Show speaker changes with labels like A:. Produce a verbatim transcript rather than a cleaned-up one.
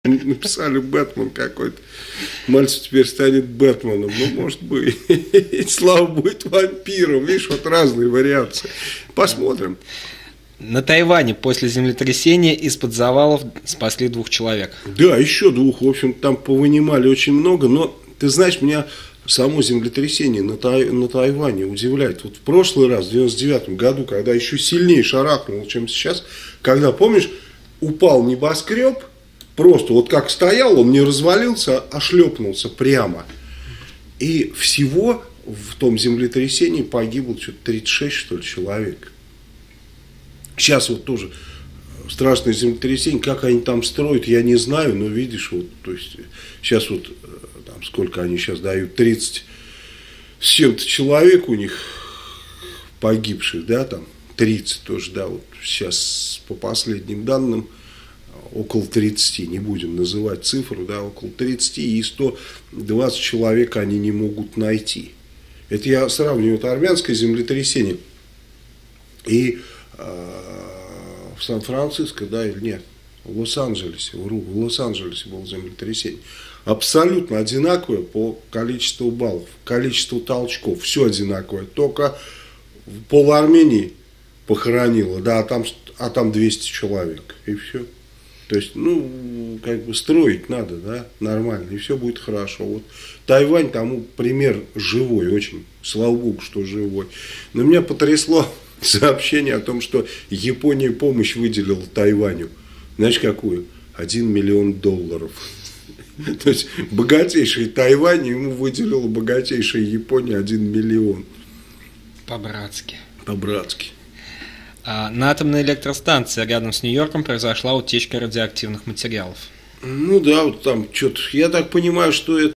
A: Написали Бэтмен какой-то. Мальцев теперь станет Бэтменом. Ну, может быть. Слава будет вампиром. Видишь, вот разные вариации. Посмотрим.
B: На Тайване после землетрясения из-под завалов спасли двух человек.
A: Да, еще двух. В общем, там повынимали очень много. Но, ты знаешь, меня само землетрясение на, Тай, на Тайване удивляет. Вот в прошлый раз, в девяносто девятом году, когда еще сильнее шарахнуло, чем сейчас, когда, помнишь, упал небоскреб, просто вот как стоял, он не развалился, а шлепнулся прямо. И всего в том землетрясении погибло что-то тридцать шесть, что ли, человек. Сейчас вот тоже страшное землетрясение, как они там строят, я не знаю, но видишь, вот, то есть, сейчас вот, там, сколько они сейчас дают, тридцать с чем-то человек у них погибших, да, там, тридцать тоже, да, вот сейчас по последним данным, около тридцати, не будем называть цифру, да, около тридцати, и сто двадцать человек они не могут найти. Это я сравниваю, это армянское землетрясение. И в Сан-Франциско, да, или нет, в Лос-Анджелесе, вру, в Лос-Анджелесе было землетрясение. Абсолютно одинаковое по количеству баллов, количеству толчков, все одинаковое. Только пол Армении похоронило, да, а там, а там двести человек, и все. То есть, ну, как бы строить надо, да, нормально, и все будет хорошо. Вот Тайвань тому пример живой, очень, слава богу, что живой. Но меня потрясло сообщение о том, что Япония помощь выделила Тайваню. Знаешь, какую? Один миллион долларов. То есть, богатейший Тайвань ему выделила богатейшая Япония один миллион.
B: По-братски.
A: По-братски.
B: На атомной электростанции рядом с Нью-Йорком произошла утечка радиоактивных материалов.
A: Ну да, вот там что-то, я так понимаю, что это